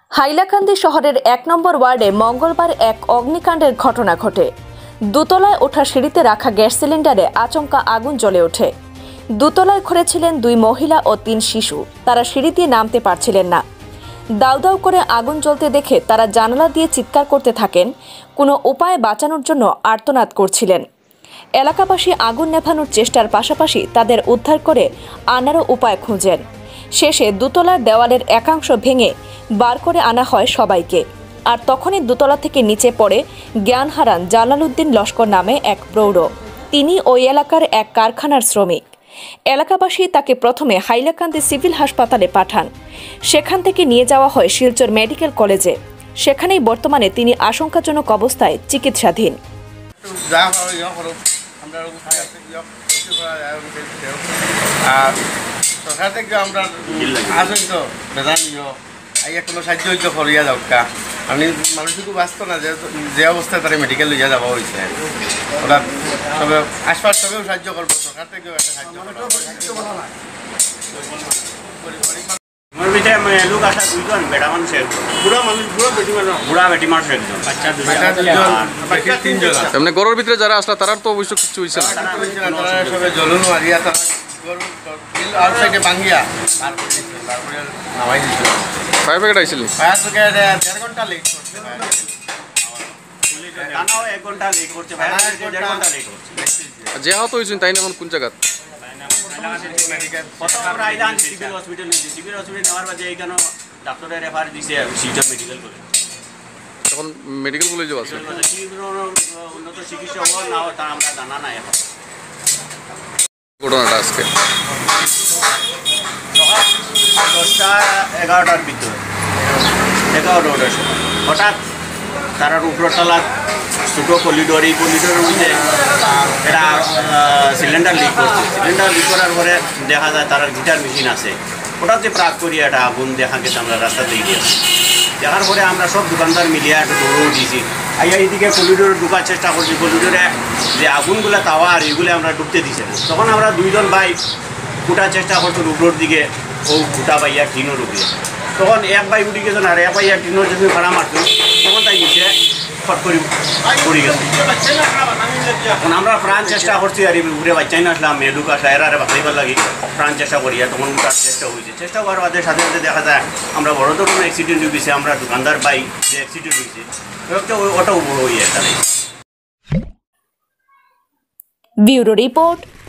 হাইলাকান্দি শহরের ১ নম্বর ওয়ার্ডে মঙ্গলবার এক অগ্নিকাণ্ডের ঘটনা ঘটে। দোতলায় ওঠা সিঁড়িতে রাখা গ্যাস সিলিন্ডারে আচমকা আগুন জ্বলে ওঠে। দোতলায় ঘরে ছিলেন ২ মহিলা ও ৩ শিশু। তারা সিঁড়ি দিয়ে নামতে পারছিলেন না। দাউ দাউ করে আগুন জ্বলতে দেখে তারা জানালা দিয়ে চিৎকার করতে থাকেন। কোনো উপায়ে বাঁচানোর জন্য আর্তনাদ করছিলেন। এলাকাবাসী আগুন নেভানোর চেষ্টার পাশাপাশি তাদের উদ্ধার করে আনারও উপায় খুঁজেন। শেষে দোতলার দেওয়ালের একাংশ ভেঙে বার করে আনা হয় সবাইকে। আর তখনই দোতলা থেকে নিচে পড়ে জ্ঞান হারান জালালউদ্দিন লস্কর নামে এক প্রৌঢ়। তিনি ওই এলাকার এক কারখানার শ্রমিক। এলাকাবাসী তাকে প্রথমে হাইলাকান্দি সিভিল হাসপাতালে পাঠান। সেখান থেকে নিয়ে যাওয়া হয় শিলচর মেডিকেল কলেজে। সেখানেই বর্তমানে তিনি আশঙ্কাজনক অবস্থায় চিকিৎসাধীন। সরকার থেকে আমরা আসেন তো বেদানীয় আইয়া কোনো সাহায্য হইতে করিয়া যাওকা আমি মানুষকে বাঁচত না যে অবস্থায় তারা মেডিকেল লইয়া যাওয়া হয়েছে। ওরা সবে আশপাশ সবেও সাহায্য করবো, সরকার থেকেও একটা সাহায্য লোক আসা দুইজন বেটা মানুষ একজন, বুড়া মানুষ বুড়া বেটি মানুষ একজন, বাচ্চা তিনজন। এমনি গরুর ভিতরে যারা আসলা তারা তো অবশ্য কিছু হয়েছে না, তারা সবে জলুন মারিয়া তারা গরু আউটসাইডে ভাঙিয়া তারপরে নামাই দিছিল। ফায়ার ব্রিগেড আইছিল, ফায়ার ব্রিগেড 1.5 ঘন্টা লেট করছে, যে আহত হয়েছেন তাই এখন কোন জায়গা? এখন মেডিকেল কলেজে আছে, উন্নত চিকিৎসা না তা আমরা জানা নাই। এখন ঘটনাটা আজকে সকাল 10টা-11টার ভিতরে 11টার সময় হঠাৎ তার উপরতলা ছোটো করিডোর, এই করিডোরের মধ্যে এটা সিলিন্ডার লিক করছে। সিলিন্ডার লিক করার পরে দেখা যায় তার গিটার মেশিন আছে, ওটার যে প্রাক করিয়া একটা আগুন দেখা গেছে। আমরা রাস্তা দিয়ে গিয়েছি, দেখার পরে আমরা সব দোকানদার মিলিয়ে একটা দৌড়ও দিয়েছি। আইয়া এইদিকে করিডোরে ঢুকার চেষ্টা করছি। করিডোরে যে আগুনগুলো তাওয়া আর এগুলো আমরা ঢুকতে দিছি না। তখন আমরা দুইজন ভাই ফুটার চেষ্টা করছি উপরের দিকে, ও ফুটা পাইয়া টিনের উপরে। তখন এক ভাই উঠে গেছেন আর এক পাইয়া টিনের যদি ভাড়া মারত, তখন তাই নিচে ফট করে পড়ে গেছে। এখন আমরা প্রাণ চেষ্টা করছি আর ঘুরে বাচ্চাই না আসলাম, মেয়ে ঢুকা আসলে এরা বাঁচাইবার লাগি প্রাণ চেষ্টা করি। আর তখন উঠার চেষ্টা হয়েছে। চেষ্টা করার বাদে সাথে সাথে দেখা যায় আমরা বড় ধরনের অ্যাক্সিডেন্ট হয়েছে। আমরা দোকানদার বাইক যে অ্যাক্সিডেন্ট হয়েছে ওটাও বড় হয়ে একটা। Bureau report,